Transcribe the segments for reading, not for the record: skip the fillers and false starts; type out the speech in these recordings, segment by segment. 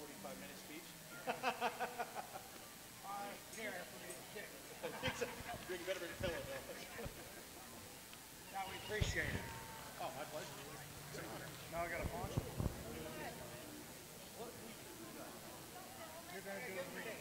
45-minute speech. Here, for me to kick. You better bring a pillow, though. Now we appreciate it. Oh, my pleasure. It's an honor. Now I got a poncho. You're going to do it for me.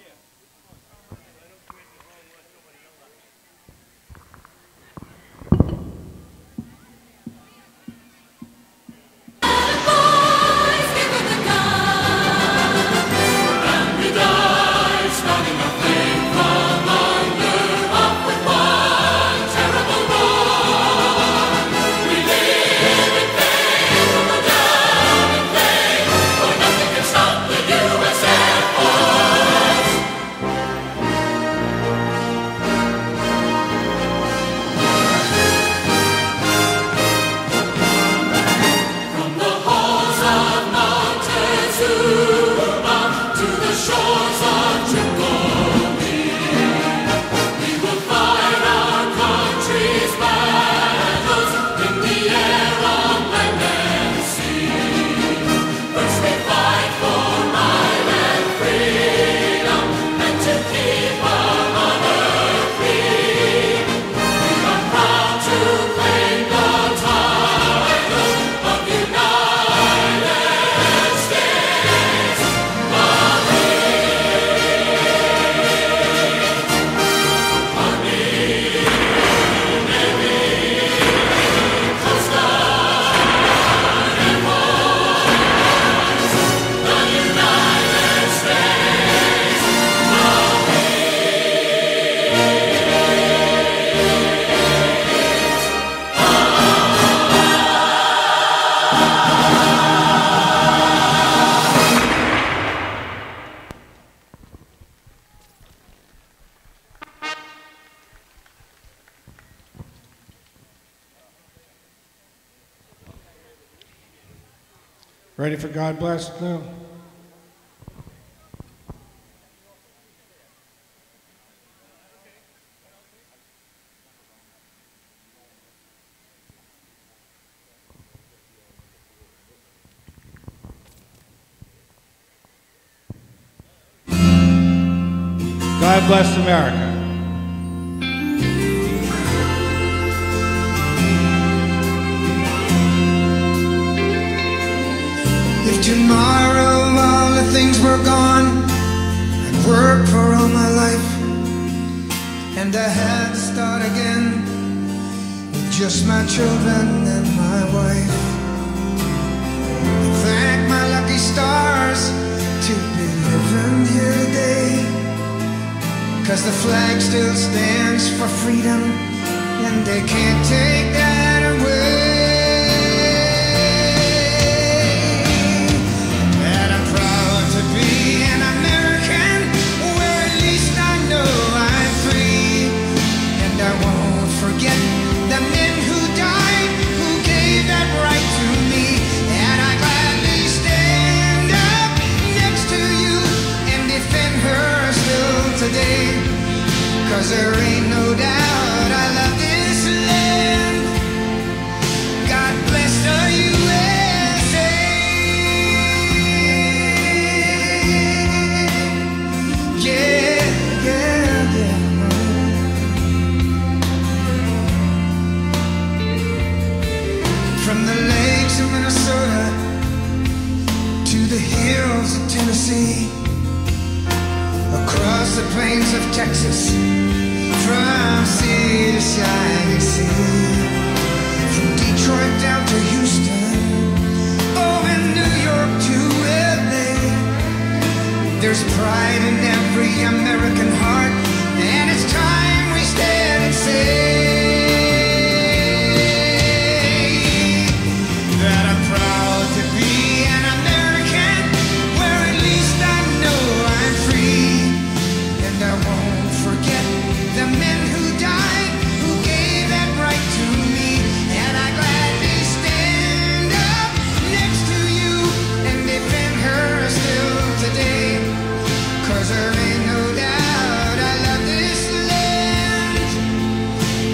Ready for God Bless now? God bless America. If tomorrow all the things were gone, I'd worked for all my life, and I had to start again with just my children and my wife. I thank my lucky stars to be living here today, 'cause the flag still stands for freedom, and they can't take that away. And I'm proud to be an American, where at least I know I'm free. And I won't forget the men who died, who gave that right to me. And I gladly stand up next to you and defend her still today. 'Cause there ain't no doubt I love this land. God bless the USA. Yeah, yeah, yeah. From the lakes of Minnesota to the hills of Tennessee, across the plains of Texas, from sea to shining sea, from Detroit down to Houston, over New York to LA. There's pride in every American heart, and it's time we stand and say that I'm proud to be an American, where at least I know I'm free. And I won't forget the men who died, who gave that right to me. And I gladly stand up next to you and defend her still today. 'Cause there ain't no doubt I love this land.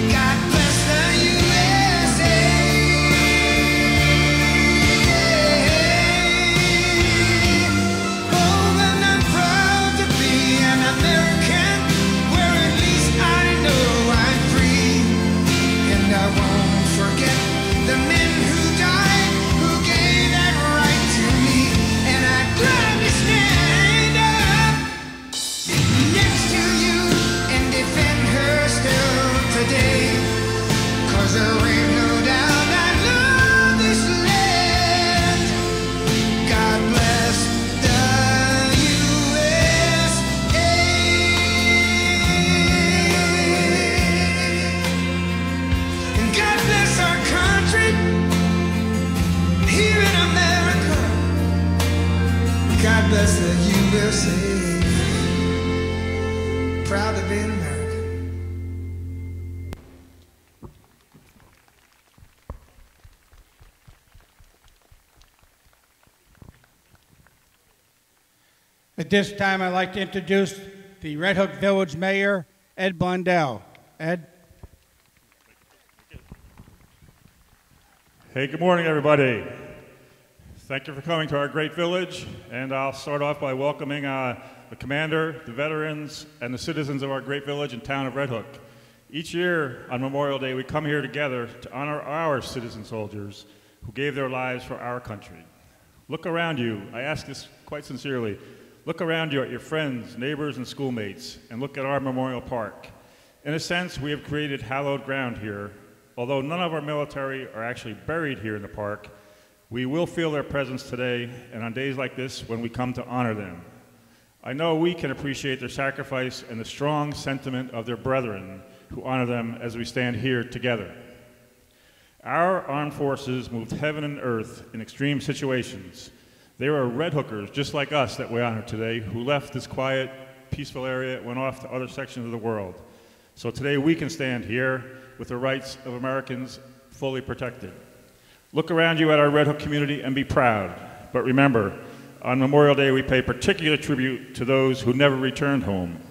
God bless the USA. Proud to be an American. At this time, I'd like to introduce the Red Hook Village Mayor, Ed Blundell. Ed? Hey, good morning, everybody. Thank you for coming to our great village, and I'll start off by welcoming the commander, the veterans, and the citizens of our great village and town of Red Hook. Each year on Memorial Day, we come here together to honor our citizen soldiers who gave their lives for our country. Look around you. I ask this quite sincerely. Look around you at your friends, neighbors, and schoolmates, and look at our memorial park. In a sense, we have created hallowed ground here. Although none of our military are actually buried here in the park, we will feel their presence today and on days like this when we come to honor them. I know we can appreciate their sacrifice and the strong sentiment of their brethren who honor them as we stand here together. Our armed forces moved heaven and earth in extreme situations. They were Red Hookers, just like us, that we honor today, who left this quiet, peaceful area and went off to other sections of the world. So today we can stand here with the rights of Americans fully protected. Look around you at our Red Hook community and be proud. But remember, on Memorial Day, we pay particular tribute to those who never returned home.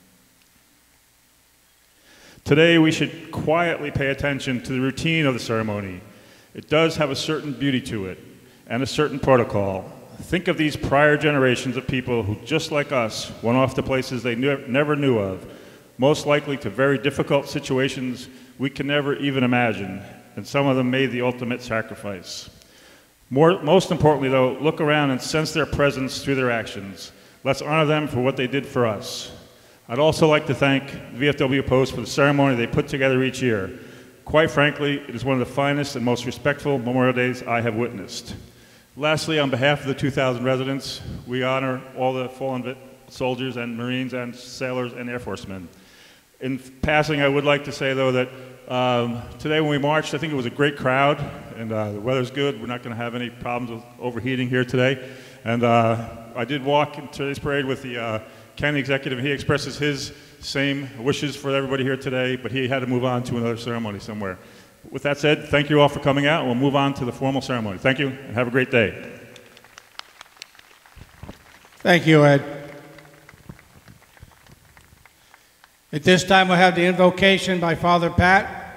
Today, we should quietly pay attention to the routine of the ceremony. It does have a certain beauty to it and a certain protocol. Think of these prior generations of people who, just like us, went off to places they never knew of, most likely to very difficult situations we can never even imagine, and some of them made the ultimate sacrifice. Most importantly, though, look around and sense their presence through their actions. Let's honor them for what they did for us. I'd also like to thank the VFW Post for the ceremony they put together each year. Quite frankly, it is one of the finest and most respectful Memorial Days I have witnessed. Lastly, on behalf of the 2,000 residents, we honor all the fallen soldiers and Marines and sailors and Air Forcemen. In passing, I would like to say, though, that today when we marched, I think it was a great crowd, and the weather's good. We're not going to have any problems with overheating here today. And I did walk in today's parade with the county executive. He expresses his same wishes for everybody here today, but he had to move on to another ceremony somewhere. With that said, thank you all for coming out, and we'll move on to the formal ceremony. Thank you, and have a great day. Thank you, Ed. At this time, we'll have the invocation by Father Pat.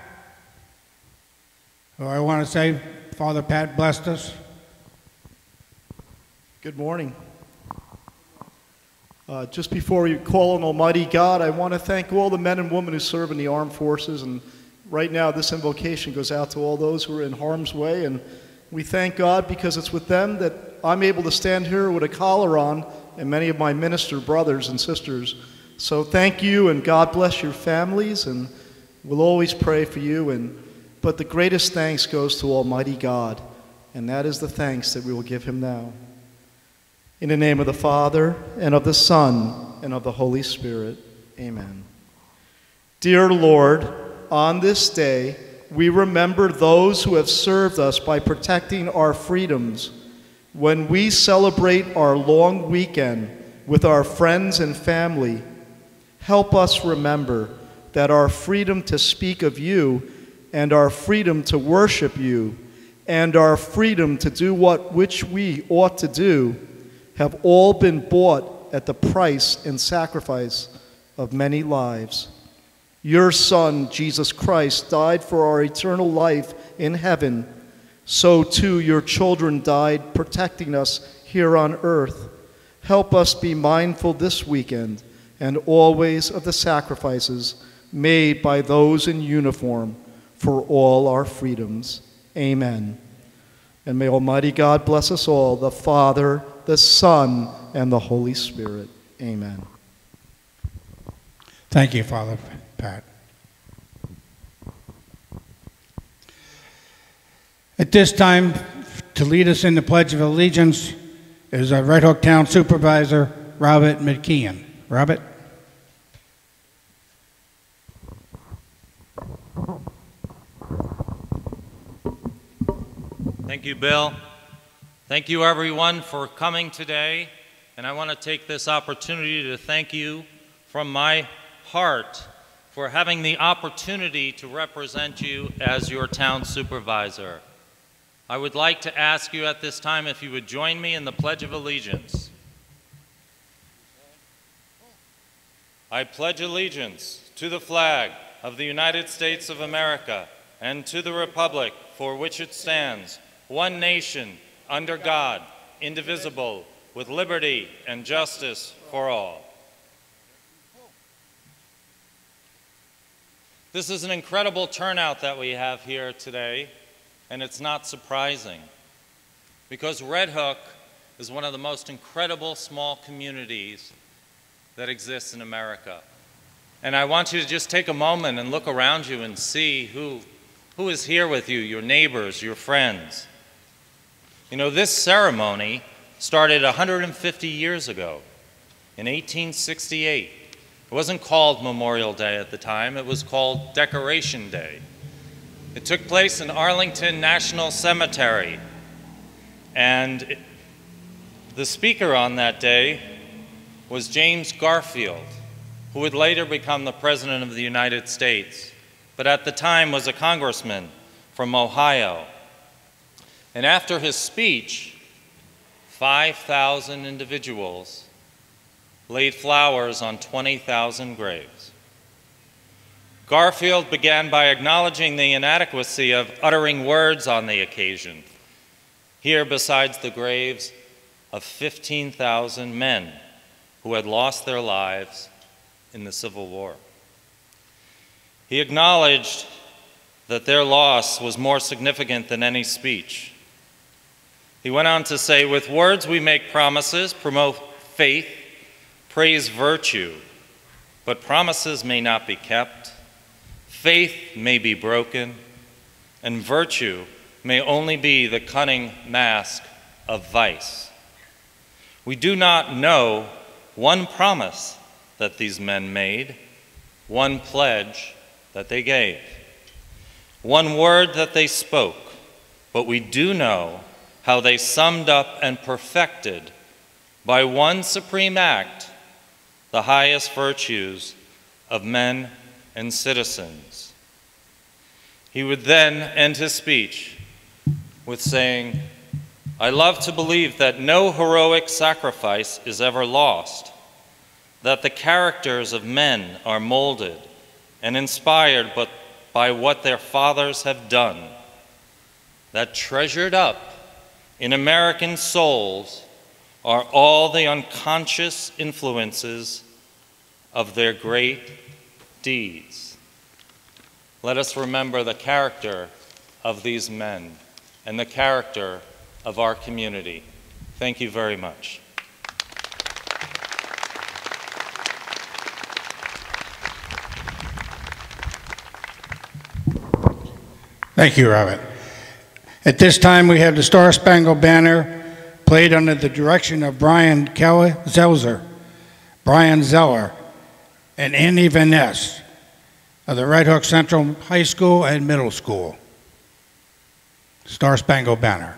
I want to say, Father Pat blessed us. Good morning. Just before we call on Almighty God, I want to thank all the men and women who serve in the armed forces. And right now, this invocation goes out to all those who are in harm's way. And we thank God because it's with them that I'm able to stand here with a collar on, and many of my minister brothers and sisters. So thank you, and God bless your families, and we'll always pray for you. But the greatest thanks goes to Almighty God, and that is the thanks that we will give him now. In the name of the Father, and of the Son, and of the Holy Spirit, amen. Dear Lord, on this day, we remember those who have served us by protecting our freedoms. When we celebrate our long weekend with our friends and family, help us remember that our freedom to speak of you and our freedom to worship you and our freedom to do which we ought to do have all been bought at the price and sacrifice of many lives. Your Son, Jesus Christ, died for our eternal life in heaven. So too your children died protecting us here on earth. Help us be mindful this weekend and always of the sacrifices made by those in uniform for all our freedoms. Amen. And may Almighty God bless us all, the Father, the Son, and the Holy Spirit. Amen. Thank you, Father Pat. At this time, to lead us in the Pledge of Allegiance is our Red Hook Town Supervisor, Robert McKeon. Robert? Thank you, Bill. Thank you, everyone, for coming today And I want to take this opportunity to thank you from my heart for having the opportunity to represent you as your town supervisor. I would like to ask you at this time if you would join me in the Pledge of Allegiance. I pledge allegiance to the flag of the United States of America and to the republic for which it stands, one nation, under God, indivisible, with liberty and justice for all. This is an incredible turnout that we have here today, and it's not surprising because Red Hook is one of the most incredible small communities that exists in America. And I want you to just take a moment and look around you and see who is here with you, your neighbors, your friends. You know, this ceremony started 150 years ago, in 1868. It wasn't called Memorial Day at the time, it was called Decoration Day. It took place in Arlington National Cemetery, and the speaker on that day was James Garfield, who would later become the President of the United States, but at the time was a congressman from Ohio. And after his speech, 5,000 individuals laid flowers on 20,000 graves. Garfield began by acknowledging the inadequacy of uttering words on the occasion. Here, besides the graves of 15,000 men who had lost their lives in the Civil War. He acknowledged that their loss was more significant than any speech. He went on to say, with words we make promises, promote faith, praise virtue, but promises may not be kept, faith may be broken, and virtue may only be the cunning mask of vice. We do not know one promise that these men made, one pledge that they gave, one word that they spoke, but we do know how they summed up and perfected by one supreme act the highest virtues of men and citizens. He would then end his speech with saying, I love to believe that no heroic sacrifice is ever lost, that the characters of men are molded and inspired by what their fathers have done, that treasured up in American souls are all the unconscious influences of their great deeds. Let us remember the character of these men and the character of our community. Thank you very much. Thank you, Robert. At this time, we have the Star Spangled Banner played under the direction of Brian Zeller, and Annie Van Ness of the Red Hook Central High School and Middle School. Star Spangled Banner.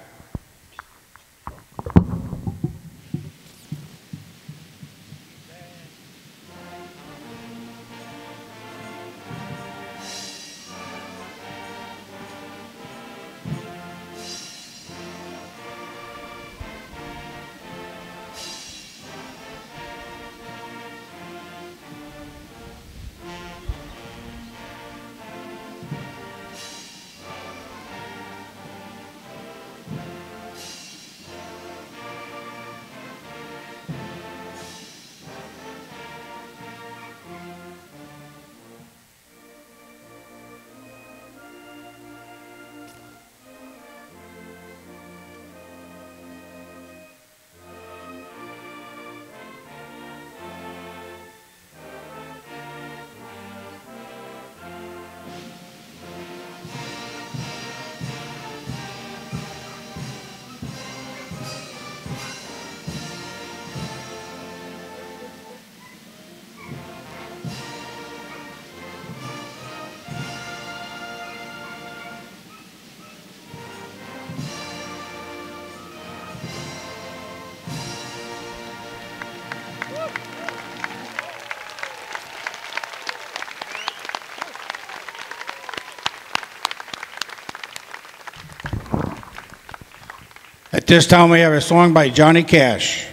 At this time, we have a song by Johnny Cash.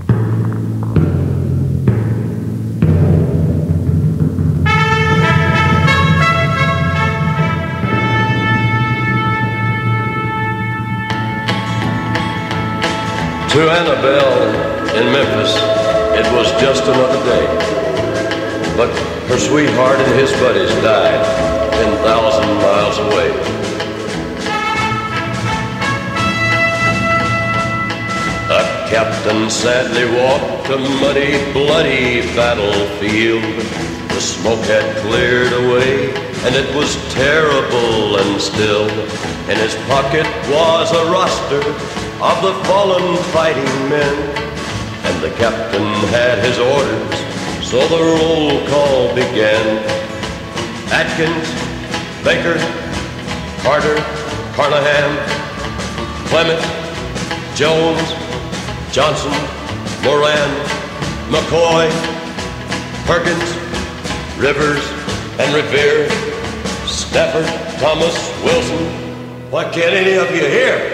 To Annabelle in Memphis, it was just another day. But her sweetheart and his buddies died 10,000 miles away. The captain sadly walked a muddy, bloody battlefield. The smoke had cleared away, and it was terrible and still. In his pocket was a roster of the fallen fighting men, and the captain had his orders, so the roll call began. Atkins, Baker, Carter, Carnahan, Clement, Jones, Johnson, Moran, McCoy, Perkins, Rivers, and Revere, Stafford, Thomas, Wilson. Why can't any of you hear?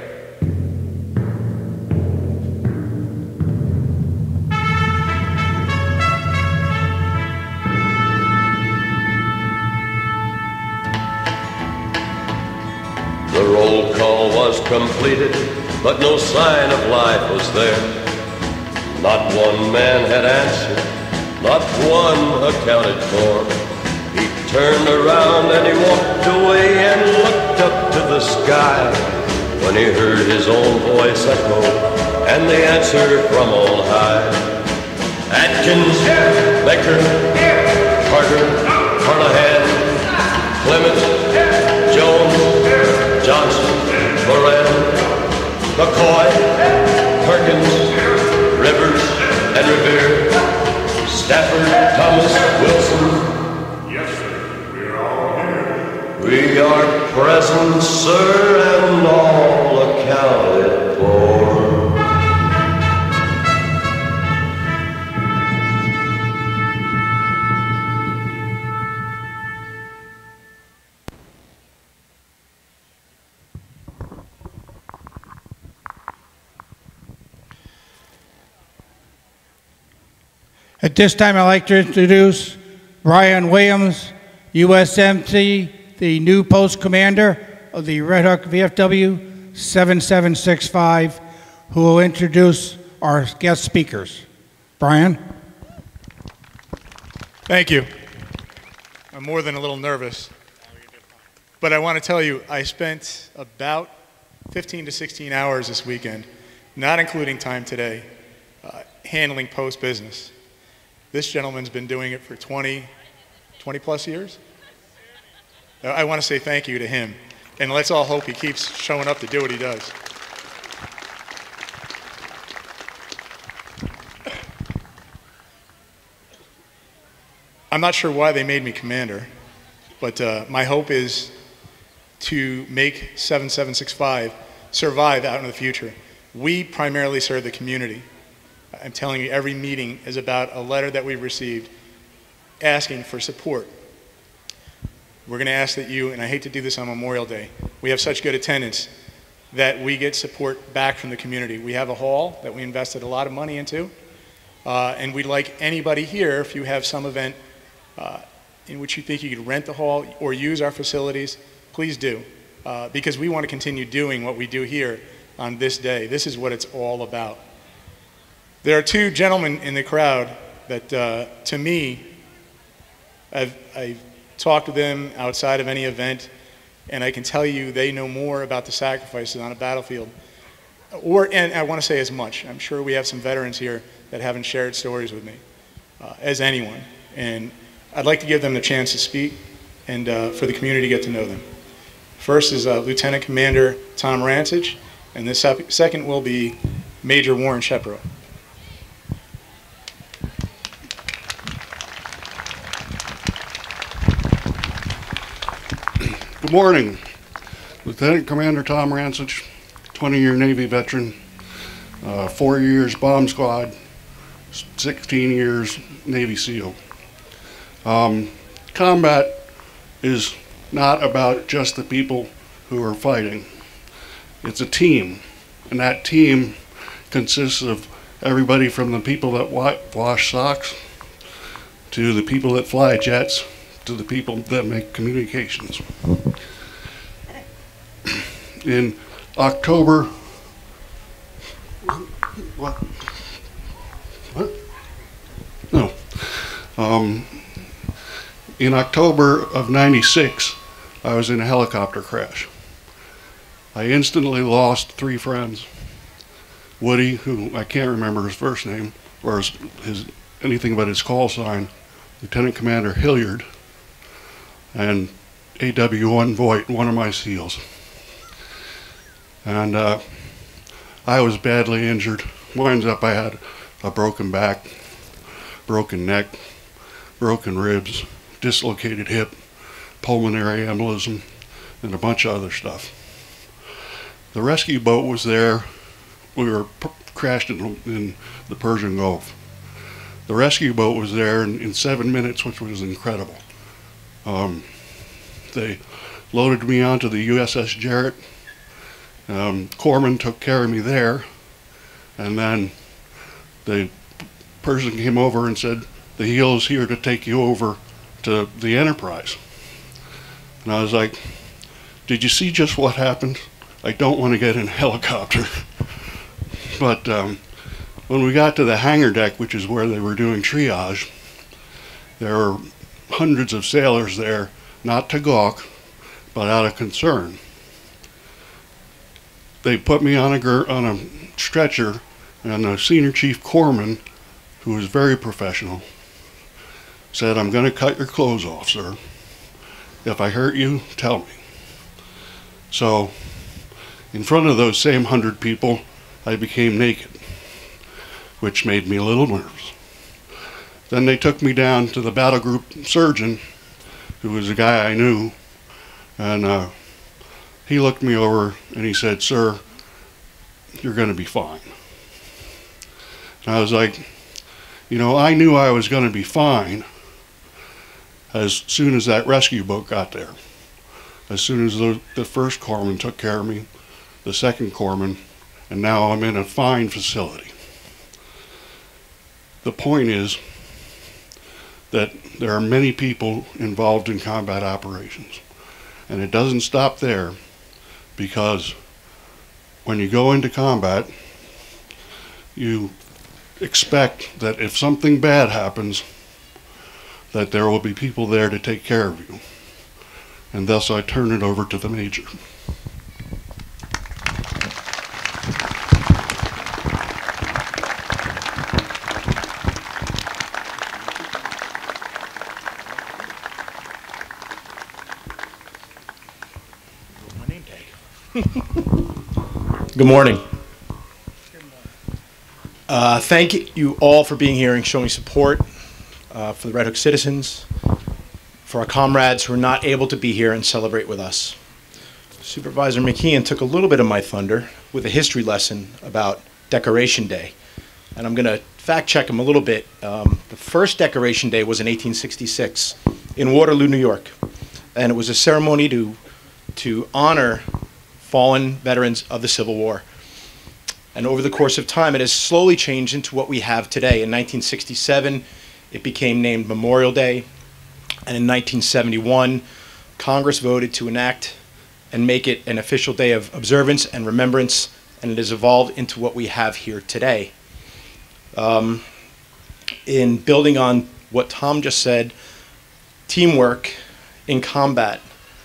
The roll call was completed, but no sign of life was there. Not one man had answered, not one accounted for. He turned around and he walked away and looked up to the sky when he heard his own voice echo and the answer from on high. Atkins, Baker, Carter, Carnahan, Clement, Jones, Johnson, Moran, McCoy, Perkins, Rivers, and Revere, Stafford, Thomas, Wilson. Yes, sir. We're all here. We are present, sir, and all accounted for. At this time, I'd like to introduce Brian Williams, USMC, the new post commander of the Red Hook VFW 7765, who will introduce our guest speakers. Brian? Thank you. I'm more than a little nervous. But I want to tell you, I spent about 15 to 16 hours this weekend, not including time today, handling post business. This gentleman's been doing it for 20 plus years. I want to say thank you to him, and let's all hope he keeps showing up to do what he does. I'm not sure why they made me commander, but my hope is to make 7765 survive out in the future. We primarily serve the community. I'm telling you, every meeting is about a letter that we've received asking for support. We're going to ask that you, and I hate to do this on Memorial Day, we have such good attendance that we get support back from the community. We have a hall that we invested a lot of money into, and we'd like anybody here, if you have some event in which you think you could rent the hall or use our facilities, please do, because we want to continue doing what we do here on this day. This is what it's all about. There are two gentlemen in the crowd that, to me, I've talked to them outside of any event, and I can tell you they know more about the sacrifices on a battlefield. And I want to say as much. I'm sure we have some veterans here that haven't shared stories with me, as anyone. And I'd like to give them the chance to speak and for the community to get to know them. First is Lieutenant Commander Tom Rancich, and the second will be Major Warren Shepro. Good morning. Lieutenant Commander Tom Rancich, 20-year Navy veteran, 4 years bomb squad, 16 years Navy SEAL. Combat is not about just the people who are fighting. It's a team. And that team consists of everybody from the people that wash socks to the people that fly jets to the people that make communications. In October, what? No. In October of '96, I was in a helicopter crash. I instantly lost 3 friends. Woody, who I can't remember his first name, or his anything but his call sign, Lieutenant Commander Hilliard, and AW1 Voight, one of my SEALs. And I was badly injured. Winds up, I had a broken back, broken neck, broken ribs, dislocated hip, pulmonary embolism, and a bunch of other stuff. The rescue boat was there. We were crashed in the Persian Gulf. The rescue boat was there in 7 minutes, which was incredible. They loaded me onto the USS Jarrett. Corpsman took care of me there, and then the person came over and said, "The HEAL's here to take you over to the Enterprise." And I was like, "Did you see just what happened? I don't want to get in a helicopter." But when we got to the hangar deck, which is where they were doing triage, there were hundreds of sailors there, not to gawk, but out of concern. They put me on a stretcher, and the senior chief corpsman, who was very professional, said, "I'm going to cut your clothes off, sir. If I hurt you, tell me." So, in front of those same 100 people, I became naked, which made me a little nervous. Then they took me down to the battle group surgeon, who was a guy I knew, and he looked me over and he said, "Sir, you're going to be fine." And I was like, I knew I was going to be fine as soon as that rescue boat got there. As soon as the first corpsman took care of me, the second corpsman, and now I'm in a fine facility. The point is that there are many people involved in combat operations, and it doesn't stop there, because when you go into combat, you expect that if something bad happens, that there will be people there to take care of you. And thus I turn it over to the Major. Good morning. Thank you all for being here and showing support for the Red Hook citizens, for our comrades who are not able to be here and celebrate with us. Supervisor McKeon took a little bit of my thunder with a history lesson about Decoration Day, and I'm going to fact check him a little bit. The first Decoration Day was in 1866 in Waterloo, New York, and it was a ceremony to honor fallen veterans of the Civil War. And over the course of time, it has slowly changed into what we have today. In 1967, it became named Memorial Day. And in 1971, Congress voted to enact and make it an official day of observance and remembrance, and it has evolved into what we have here today. In building on what Tom just said, teamwork in combat,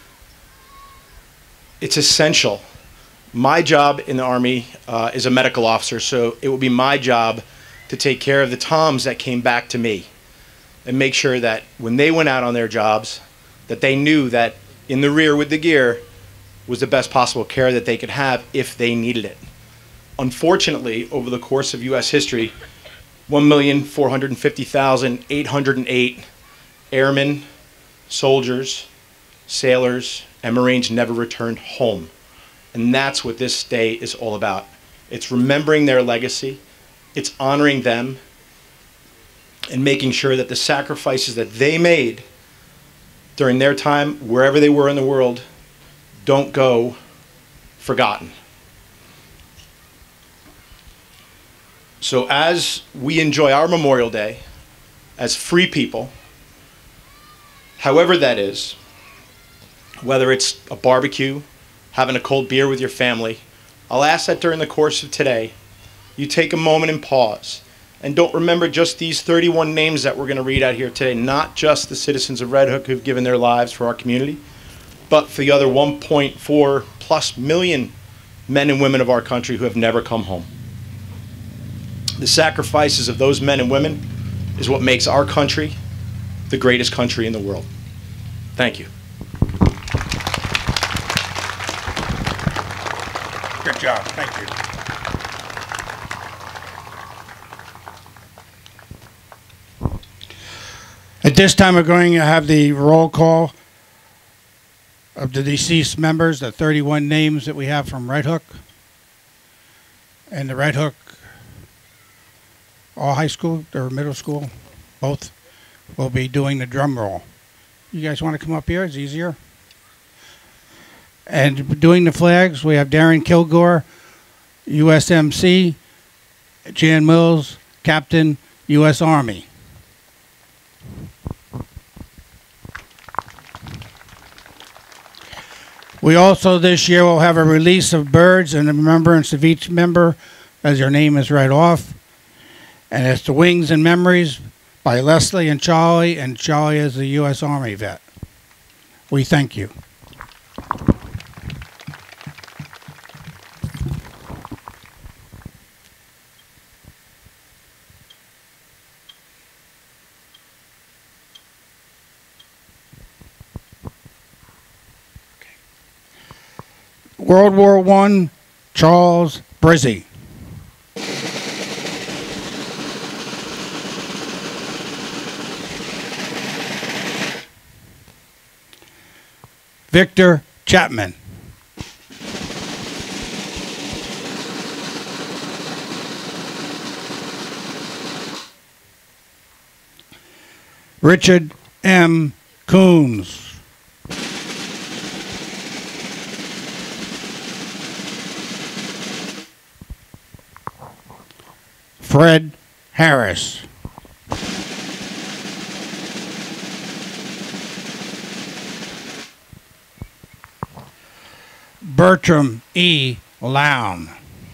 it's essential. My job in the Army is a medical officer, so it will be my job to take care of the Toms that came back to me and make sure that when they went out on their jobs, that they knew that in the rear with the gear was the best possible care that they could have if they needed it. Unfortunately, over the course of U.S. history, 1,450,808 airmen, soldiers, sailors, and Marines never returned home. And that's what this day is all about. It's remembering their legacy, it's honoring them, and making sure that the sacrifices that they made during their time, wherever they were in the world, don't go forgotten. So as we enjoy our Memorial Day as free people, however that is, whether it's a barbecue, having a cold beer with your family, I'll ask that during the course of today, you take a moment and pause. And don't remember just these 31 names that we're going to read out here today, not just the citizens of Red Hook who've given their lives for our community, but for the other 1.4 plus million men and women of our country who have never come home. The sacrifices of those men and women is what makes our country the greatest country in the world. Thank you. Good job. Thank you. At this time, we're going to have the roll call of the deceased members, the 31 names that we have from Red Hook. And the Red Hook, all high school or middle school, both, will be doing the drum roll. You guys want to come up here? It's easier. And doing the flags, we have Darren Kilgore, USMC, Jan Mills, Captain, U.S. Army. We also this year will have a release of birds in remembrance of each member as your name is read off. And it's The Wings and Memories by Leslie and Charlie is a U.S. Army vet. We thank you. World War I, Charles Brizzy. Victor Chapman. Richard M. Coons. Fred Harris. Bertram E. Lown.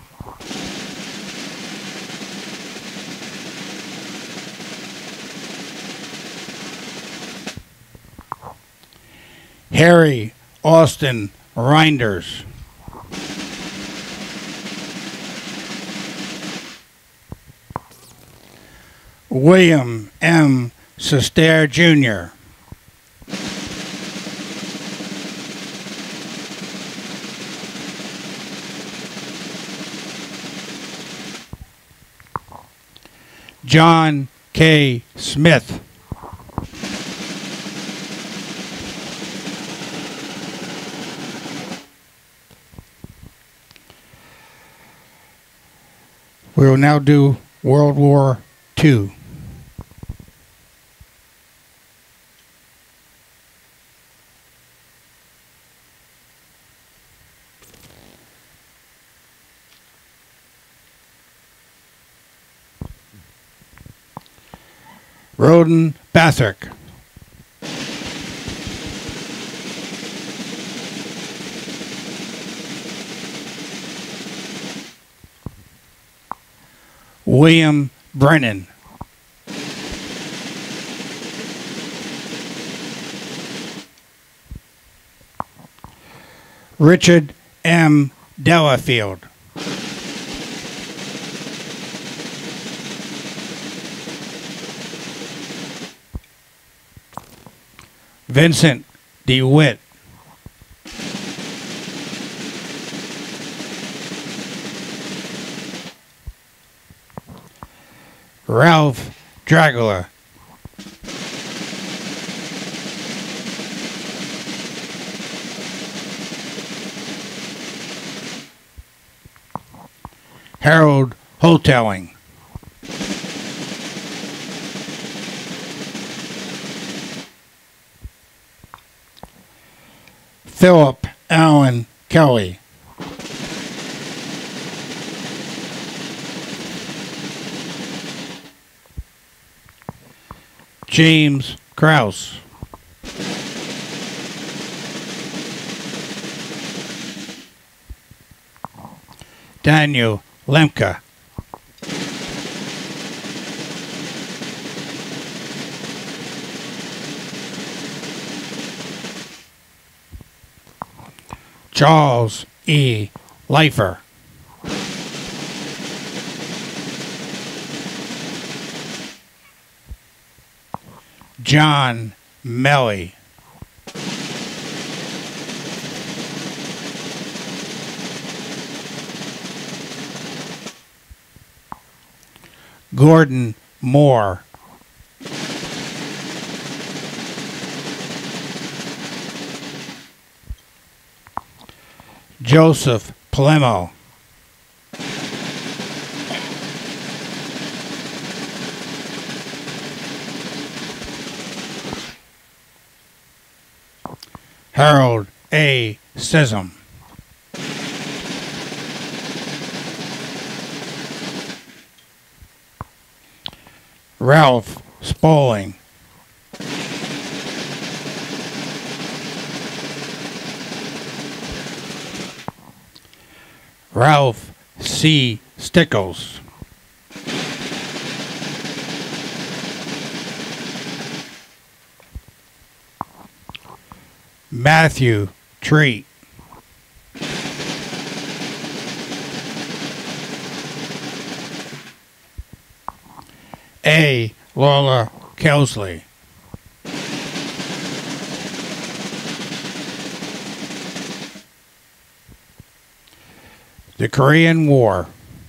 Harry Austin Reinders. William M. Sestair, Jr. John K. Smith. We will now do World War II. Roden Bathrick. William Brennan. Richard M. Delafield. Vincent DeWitt. Ralph Dragula. Harold Hoteling. Philip Allen Kelly. James Krause. Daniel Lemke. Charles E. Leifer. John Melly. Gordon Moore. Joseph Plemo. Harold A. Sissom. Ralph Spaulding. Ralph C. Stickles. Matthew Treat. A. Lola Kelsley. The Korean War.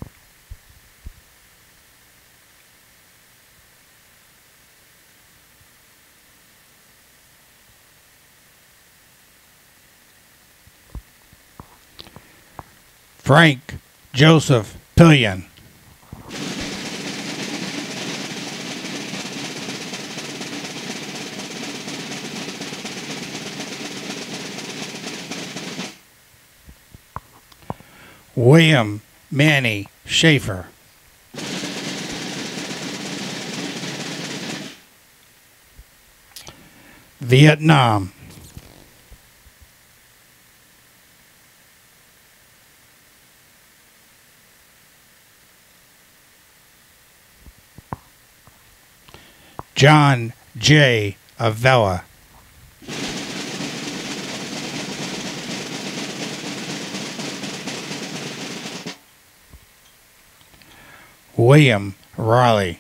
Frank Joseph Pillion. William Manny Schaefer. Vietnam. John J. Avella. William Raleigh.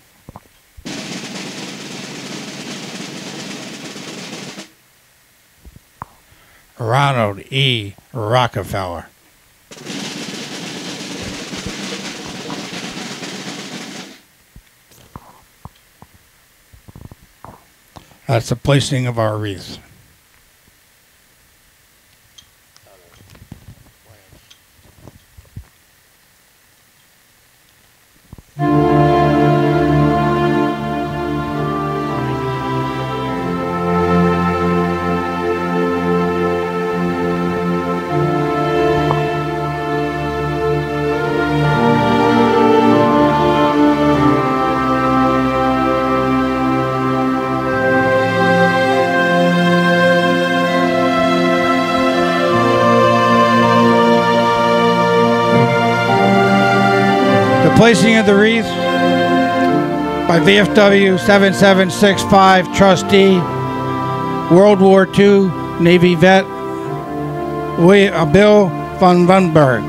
Ronald E. Rockefeller. That's the placing of our wreaths. Placing of the wreath by VFW 7765 trustee, World War II Navy vet, Bill von Wunberg.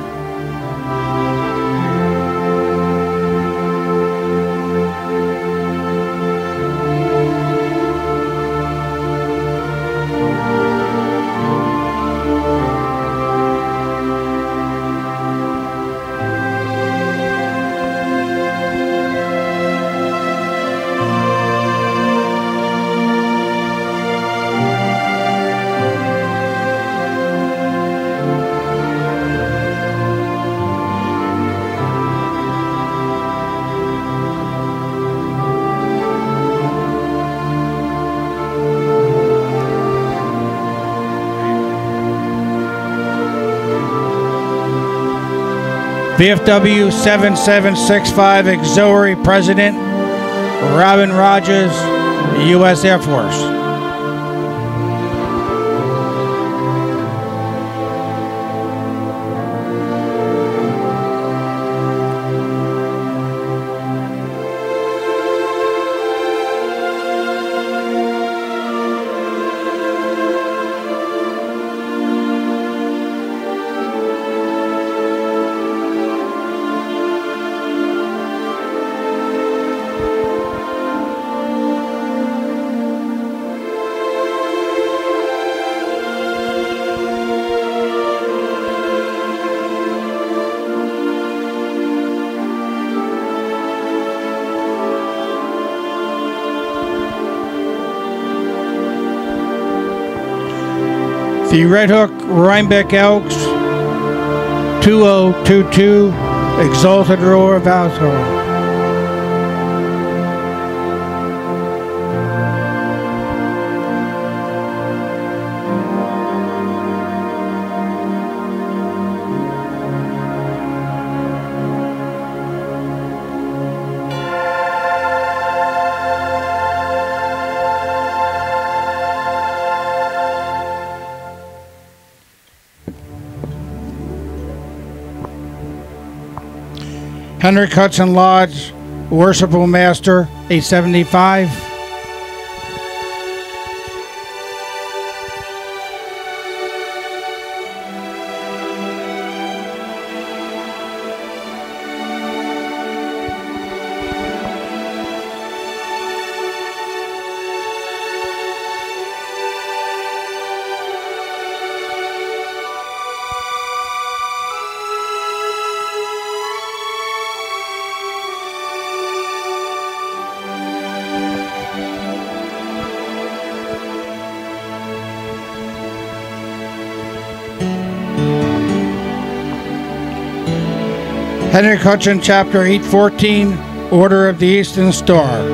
VFW 7765 Auxiliary President Robin Rogers, U.S. Air Force. The Red Hook Rhinebeck Elks 2022 Exalted Roar of Alcohol. Henrik Hudson Lodge, Worshipful Master, 875. Henrik Hudson, Chapter 814, Order of the Eastern Star.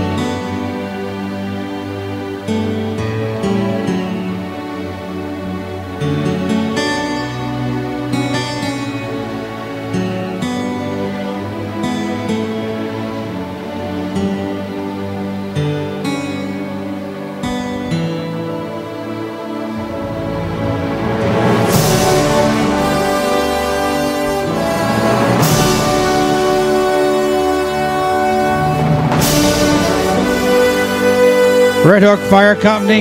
Red Hook Fire Company.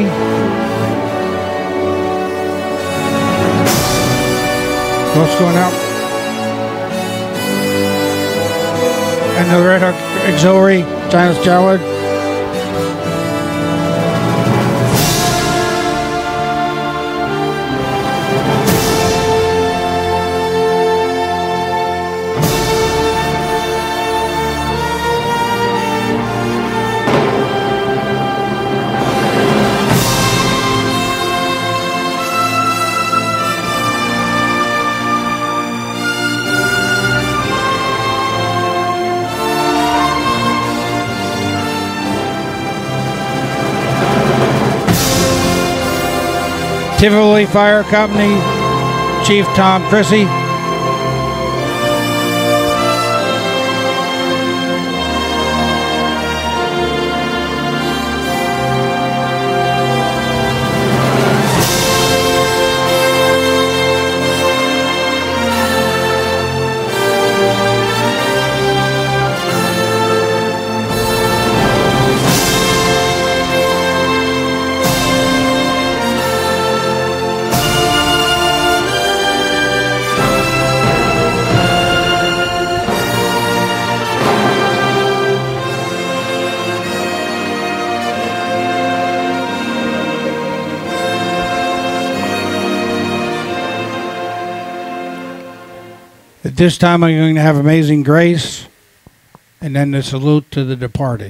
What's going out? And the Red Hook Auxiliary, Giants Joward. Tivoli Fire Company, Chief Tom Prissy. At this time, I'm going to have Amazing Grace, and then the salute to the departed.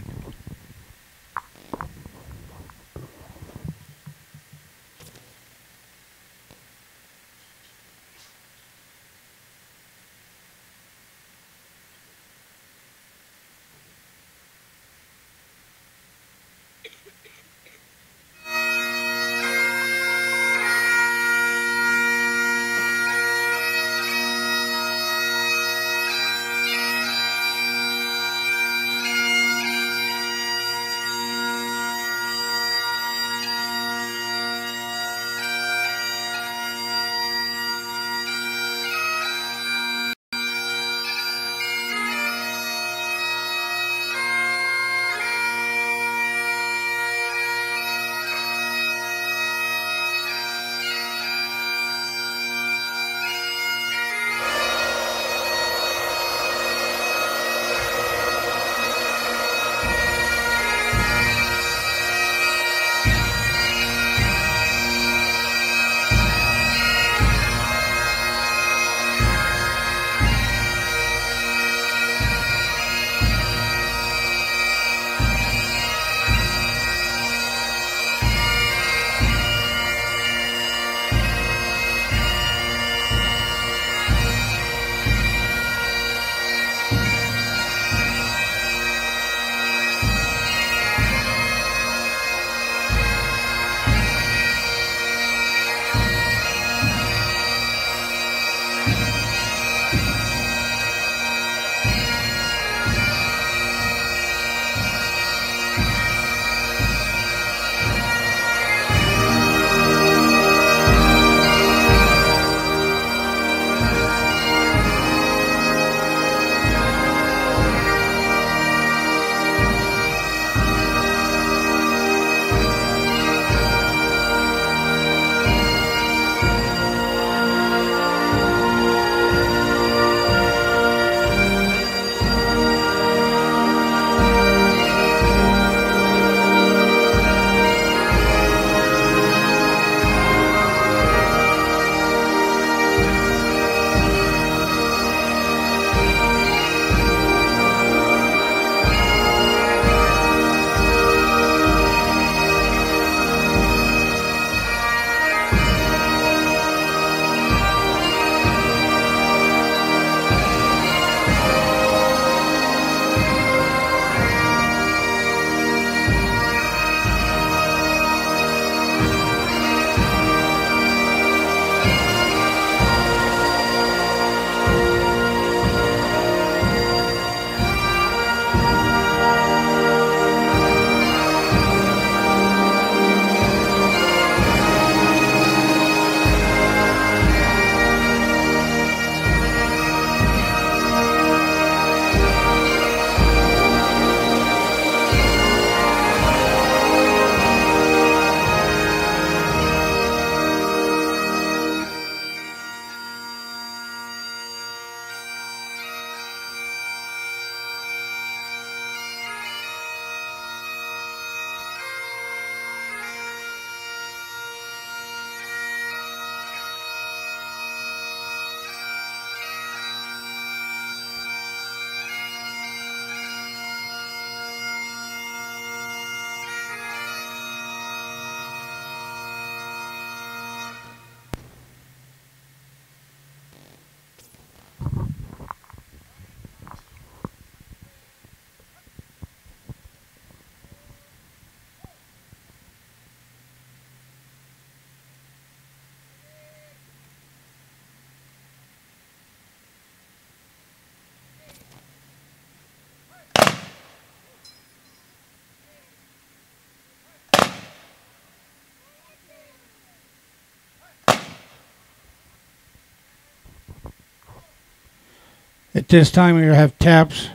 At this time, we have taps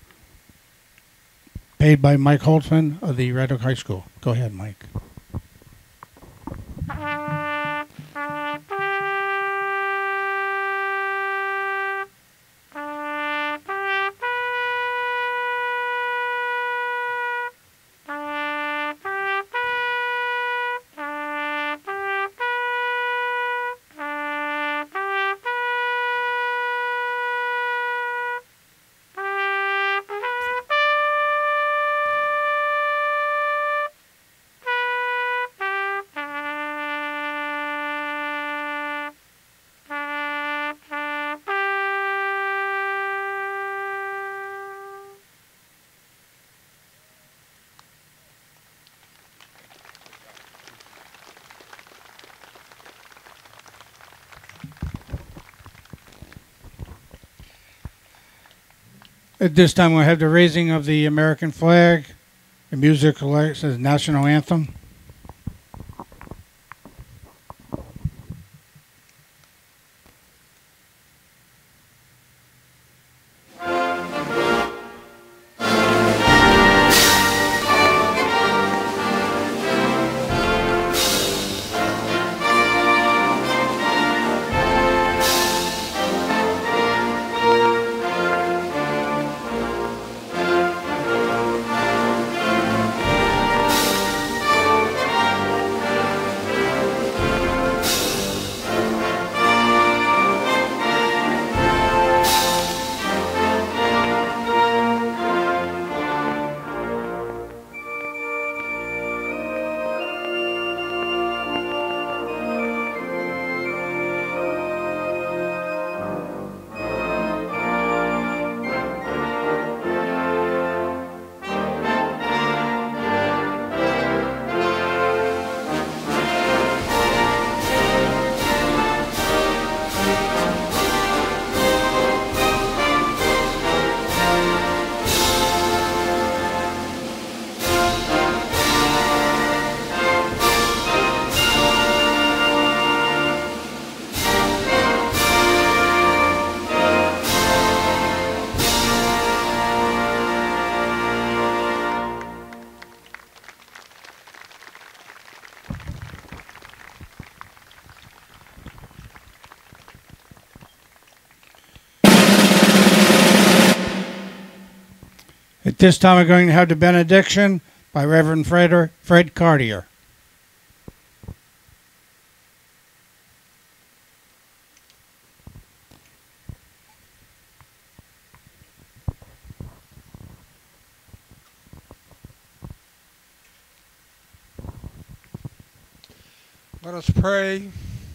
paid by Mike Holtzman of the Red Hook High School. Go ahead, Mike. At this time, we'll have the raising of the American flag, the music selects as national anthem. At this time, we're going to have the benediction by Reverend Fred Cartier. Let us pray.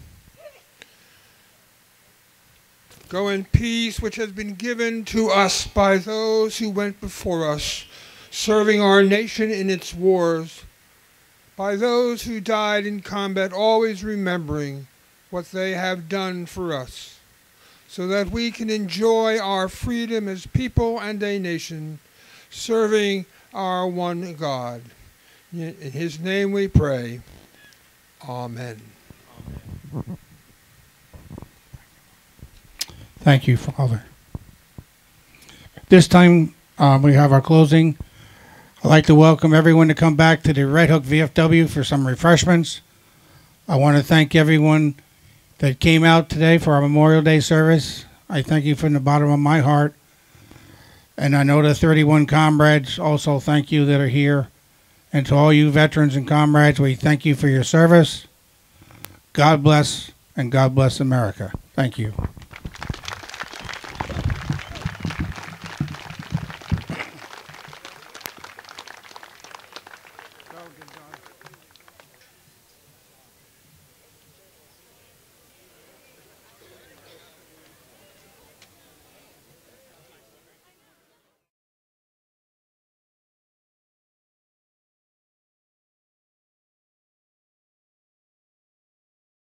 Go in peace, which has been given to us by those who went before us, serving our nation in its wars, by those who died in combat, always remembering what they have done for us, so that we can enjoy our freedom as people and a nation, serving our one God. In his name we pray. Amen. Thank you, Father. This time we have our closing. I'd like to welcome everyone to come back to the Red Hook VFW for some refreshments. I want to thank everyone that came out today for our Memorial Day service. I thank you from the bottom of my heart. And I know the 31 comrades also thank you that are here. And to all you veterans and comrades, we thank you for your service. God bless, and God bless America. Thank you.